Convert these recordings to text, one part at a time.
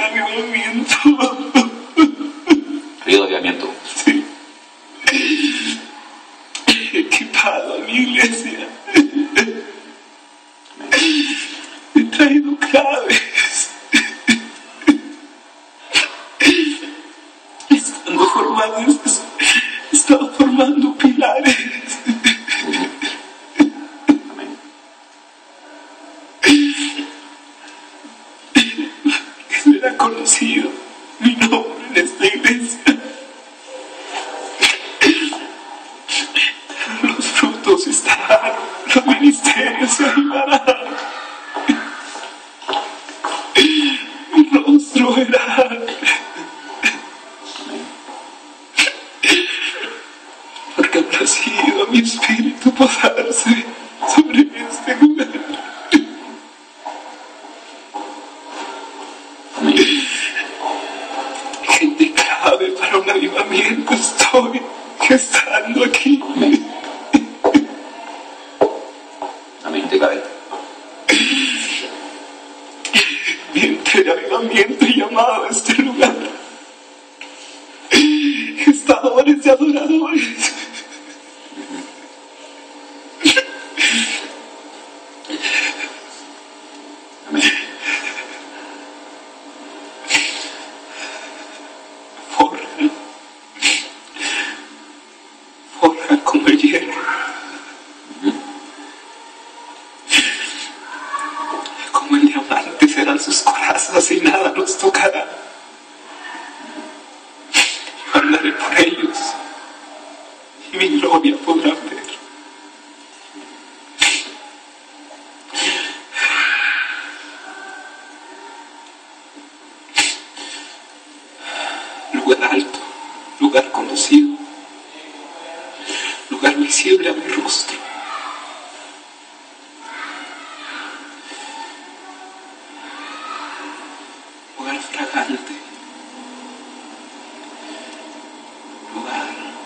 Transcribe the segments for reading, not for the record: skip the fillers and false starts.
avivamiento. Río de avivamiento. Sí. Equipado a mi iglesia. He traído claves. He estado formando pilares. Amén. Que será conocido mi nombre en esta iglesia. Los frutos estarán, los ministerios se animarán. Mi rostro verá. Porque habrá sido mi espíritu posarse sobre este lugar. Gente clave para un avivamiento estoy gestando aquí. Amén, te cabe. Vientre de avivamiento y llamado a este lugar. Gestadores y adoradores. Amén. Forjan como el hierro. Como el diamante serán sus corazas y nada los tocará. Yo andaré por ellos y mi gloria podrán ver. Lugar alto, lugar conocido, lugar visible a mi rostro. Lugar fragante, lugar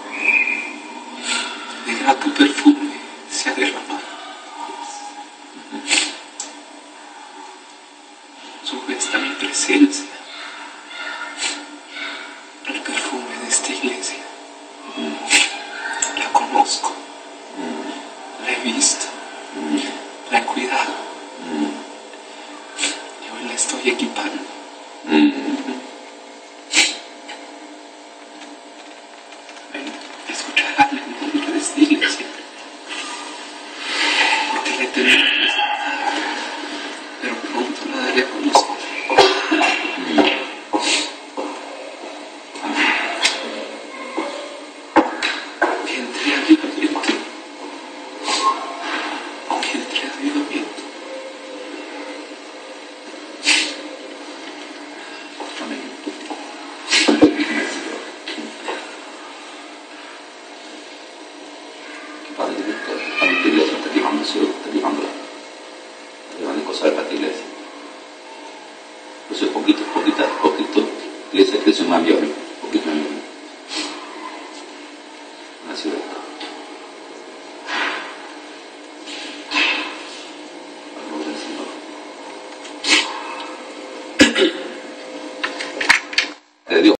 de grato perfume se ha derramado. Sube hasta mi presencia el perfume de esta iglesia. La conozco, la he visto, la he cuidado y hoy la estoy equipando. Escucharán el nombre de esta iglesia porque la he tenido presentada, pero pronto la daré a conocer. Vientre de avivamiento. Vientre de avivamiento. Amén. Padre director, Padre tu iglesia, está activando el cielo, está activándola. Está activando cosas para tu iglesia. Pues es poquito, iglesia creció más bien, poquito más bien. Una ciudad.